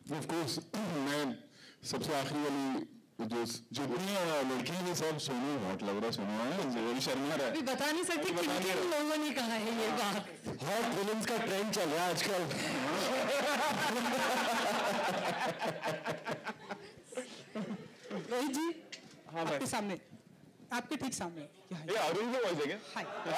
Of course, मैं सबसे आखिरी वाली जो जितनी लड़कियां ये सब सोनू हॉट लग रहा है, सोनू है जरूर शर्मा रहा है। अभी बता नहीं सकती किन लोगों ने कहा है ये बात। हॉट फिल्म्स का ट्रेंड चल रहा है आजकल। रोहित जी, हाँ आपके सामने, आपके ठीक सामने। ये अरुण को वॉइस है क्या?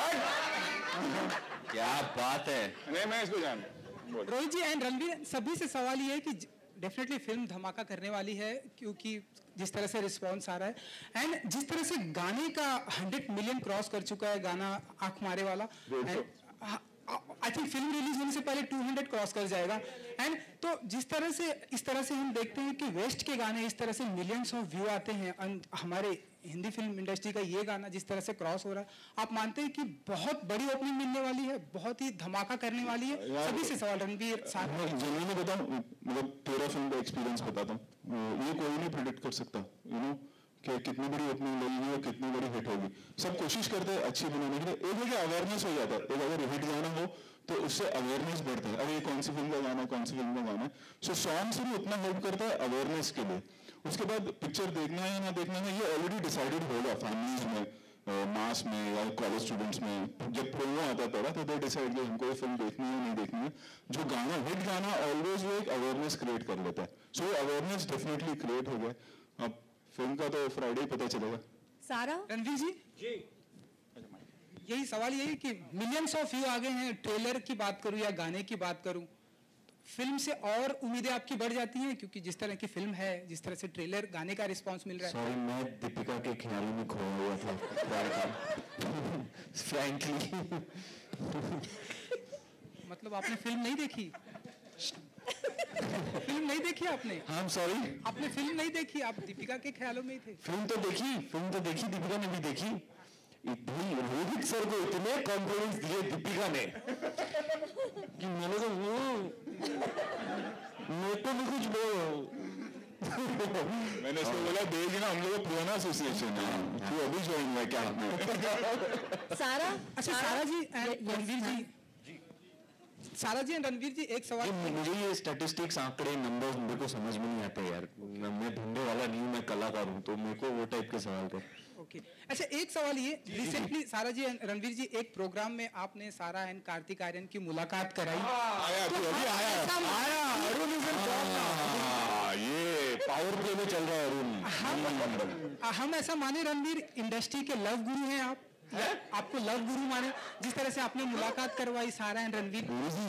क्या बात है। नहीं मैं इसको जान। रोहित जी एंड रणवीर, सभी से सवाल ये है कि डेफिनेटली फिल्म धमाका करने वाली है, क्योंकि जिस तरह से रिस्पांस आ रहा है एंड जिस तरह से गाने का 100 मिलियन क्रॉस कर चुका है गाना आंख मारे वाला। आई थिंक फिल्म रिलीज होने से पहले 200 क्रॉस कर जाएगा। एंड तो जिस तरह से इस तरह से हम देखते हैं कि वेस्ट के गाने इस तरह से मिलियंस ऑफ व्यू आते हैं, हमारे हिंदी फिल्म इंडस्ट्री का ये गाना जिस तरह से क्रॉस हो रहा है, आप मानते हैं कि बहुत बड़ी ओपनिंग मिलने वाली है, बहुत ही धमाका करने वाली है? सभी से सवाल रणवीर साहब। मैं बताऊं, मतलब तेरा फिल्म का एक्सपीरियंस बताता हूँ, ये कोई नहीं प्रिडिक्ट कर सकता कि कितनी बड़ी ओपनिंग लगेगी और कितनी बड़ी हिट होगी। सब कोशिश करते हैं अच्छी बनाने के लिए। एक जगह अवेयरनेस हो जाता है, एक अगर हिट गाना हो तो उससे अवेयरनेस बढ़ता है, अरे ये कौन सी फिल्म का गाना है, कौन सी फिल्म का गाना है। सो सॉन्ग से भी उतना हेल्प करता है अवेयरनेस के लिए। उसके बाद पिक्चर देखना है या ना देखना है ये ऑलरेडी डिसाइडेड होगा फैमिलीज में, मास में या कॉलेज स्टूडेंट्स में। जब प्रोमो आता था तो दे डिसाइड कि हमको ये फिल्म देखनी है नहीं देखनी है। जो गाना हिट गाना ऑलवेज वो एक अवेयरनेस क्रिएट कर लेता है। सो अवेयरनेस डेफिनेटली क्रिएट हो गया। अब फिल्म का तो फ्राइडे ही पता चलेगा। सारा रणवीर जी, यही सवाल यही कि मिलियंस ऑफ व्यू आ गए हैं, ट्रेलर की बात करूं या गाने की बात करूं, फिल्म से और उम्मीदें आपकी बढ़ जाती हैं, क्योंकि जिस तरह की फिल्म है, जिस तरह से ट्रेलर गाने का रिस्पांस मिल रहा है। सॉरी, मैं दीपिका के ख्यालों में खोया हुआ था फ्रैंकली। मतलब आपने फिल्म नहीं देखी? फिल्म नहीं देखी आपने? हाँ सॉरी, आपने फिल्म नहीं देखी, आप दीपिका के ख्यालों में ही थे। फिल्म तो देखी, दीपिका ने भी देखी। भाई रोहित सर को इतने कॉम्प्लीमेंट्स दिए दीपिका ने कि मैंने तो मेरे को भी कुछ बोलो। मैंने इसको बोला देगी ना, हम लोग का पुराना एसोसिएशन है, तू अभी ज्वाइन हुआ क्या? सारा, अच्छा सारा जी, रणवीर जी, सारा जी रणवीर जी, एक सवाल। मुझे ये स्टैटिस्टिक्स, आंकड़े, नंबर्स मेरे को समझ में नहीं आते यार। मैं ढूंढने वाला नहीं हूँ, मैं कलाकार हूँ, तो मेरे को वो टाइप के सवाल थे। ओके अच्छा, एक सवाल ये, रिसेंटली सारा जी रणवीर जी एक प्रोग्राम में आपने सारा एंड कार्तिक आर्यन की मुलाकात कराई। आया तो अभी आया अरुण ये पावर प्ले में चल रहा है अरुण। हम ऐसा माने रणवीर इंडस्ट्री के लव गुरु हैं आप? आपको लव गुरु माने, जिस तरह से आपने मुलाकात करवाई सारा एंड रणवीर।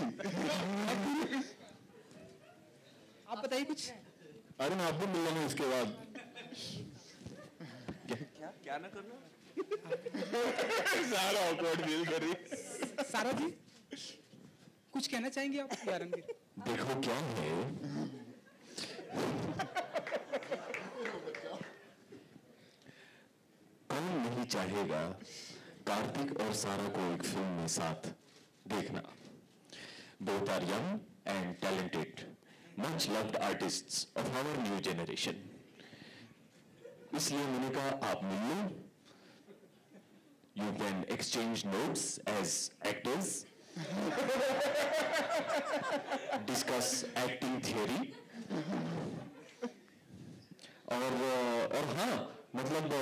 आप बताइए कुछ। अरुण आप भी मिल लेंगे इसके बाद। क्या ना करना सारा ऑकवर्ड फील कर रही। सारा जी कुछ कहना चाहेंगे आप या रणवीर? देखो क्या है, कौन नहीं चाहेगा कार्तिक और सारा को एक फिल्म में साथ देखना। Both are young and talented, much loved artists of our new generation. इसलिए मैंने कहा आप मिल लो, you can exchange notes as actors, discuss acting theory, और हाँ मतलब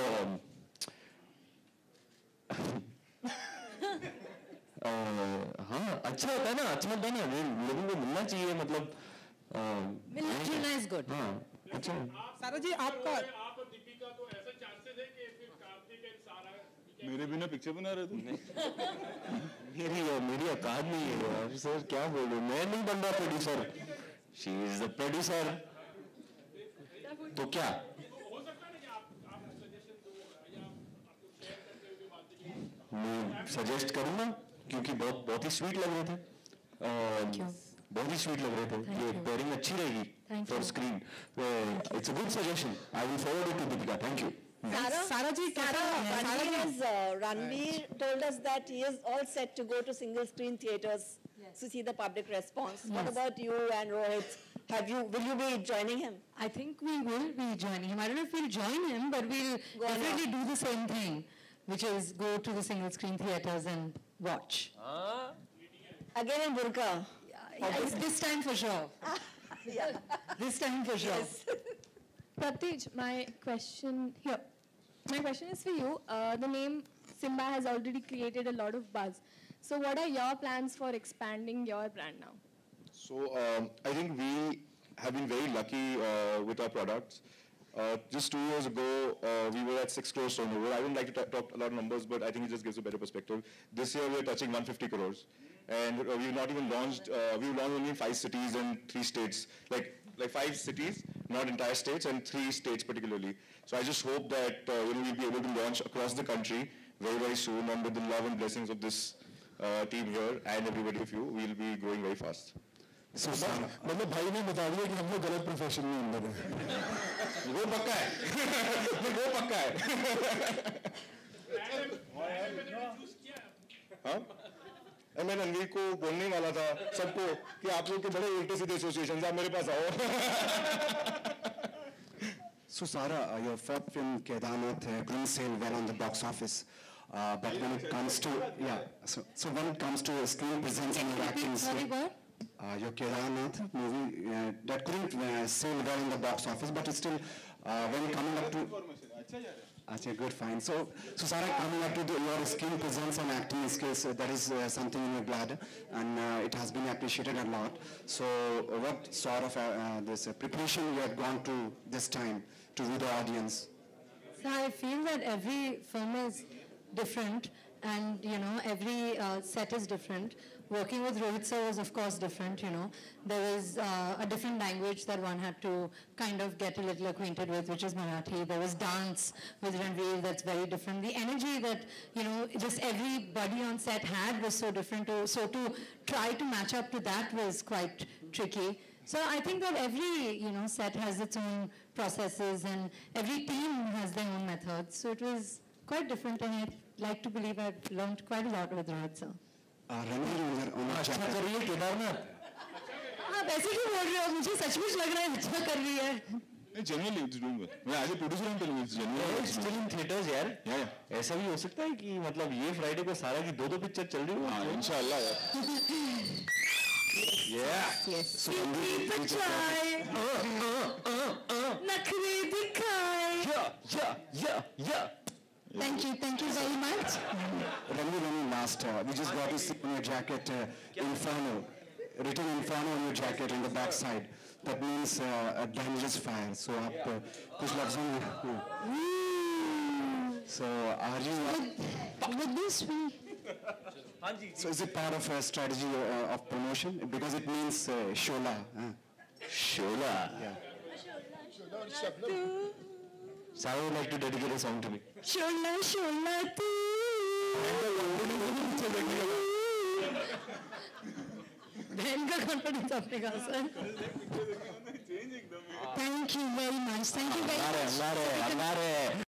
हाँ अच्छा होता है ना, अच्छा होता है ना, लोगों को मिलना चाहिए, मतलब मिलना इज गुड। हाँ अच्छा। सारा जी आपका, आप और दीपिका तो ऐसा चांसेस है कि फिर कार्तिक एंड सारा मेरे बिना पिक्चर बना रहे थे। मेरी औकात नहीं है यार सर, क्या बोलूं, मैं नहीं बन रहा producer, she is the producer. तो क्या हो सकता है ना कि आप सजेशन दो या आपको शेयर करते हुए बातें। मैं सजेस्ट करूंगा, क्योंकि बहुत ही स्वीट लग रहे थे, बहुत ही स्वीट लग रहे थे। ये पेयरिंग अच्छी रहेगी for screen. It's a good suggestion, I will forward it to Deepika. Thank you. Sarah ji, Ranveer told us that he is all set to go to single screen theaters to see the public response. What about you and Rohit? Will you be joining him? I think we will be joining him. I don't know if we'll join him, but we'll definitely do the same thing, which is go to the single screen theaters and watch. Again in burqa. It's this time for sure. Yeah. This time for sure. Yes. Pratyej, my question is for you. The name Simba has already created a lot of buzz. So what are your plans for expanding your brand now? So I think we have been very lucky with our products. Just 2 years ago, we were at 6 crores turnover. I don't like to talk a lot of numbers, but I think it just gives a better perspective. This year, we're touching 150 crores. And we've not even launched, we've launched only in 5 cities and 3 states. Like 5 cities, not entire states, and 3 states particularly. So I just hope that we'll be able to launch across the country very, very soon. And with the love and blessings of this team here and everybody of you, we'll be growing very fast. मतलब भाई ने बता दिया कि हम लोग गलत profession में अंदर हैं वो पक्का है वो पक्का है हाँ मैं रणवीर को बोलने ही वाला था सबको कि आप लोग के बड़े उल्टे सीधे एसोसिएशन आप मेरे पास आओ So Sara, your fourth film Kedarnath couldn't sell well on the box office, but when it comes to so when it comes to screen presence and your acting, Sorry, what? your Kedarnath movie that couldn't sell well in the box office, but it's still when coming up to. Okay, good, fine. So Sara, coming up to your screen presence and acting skills, that is something in your blood, and it has been appreciated a lot. So what sort of this preparation you have gone to this time to do the audience? So I feel that every film is different, and every set is different. Working with Rohit sir was of course different. There was a different language that one had to kind of get a little acquainted with, which is Marathi. There was dance with Ranveer that's very different. The energy that just everybody on set had was so different too. So to try to match up to that was quite tricky. So I think that every set has its own processes, and every team has their own methods. So it was quite different, and I'd like to believe I've learned quite a lot with Rohit sir. Ranveer on a chapter. आप ऐसे क्यों बोल रहे हो? मुझे सचमुच लग रहा है अच्छा कर रही है. Genuinely, it's doing well. मैं as a producer I'm telling you, it's genuinely. Still in theatres यार ऐसा भी हो सकता है कि मतलब ये फ्राइडे को सारा की 2 पिक्चर चल रही हो हाँ इंशाल्लाह यार. Yes. नखरे दिखाए. Thank you very much. Ranveer, last, we just got to see on your jacket Inferno, written Inferno on your jacket on the back side. That means a dangerous fire. So, आप कुछ लफ्ज़ों में. So, are you? Would this be? So, is it part of a strategy of promotion? Because it means Shola. Shola. Yeah. Sarah would like to dedicate a song to me. Shola shola tu. बहन का confidence अपने का sir. Thank you very much.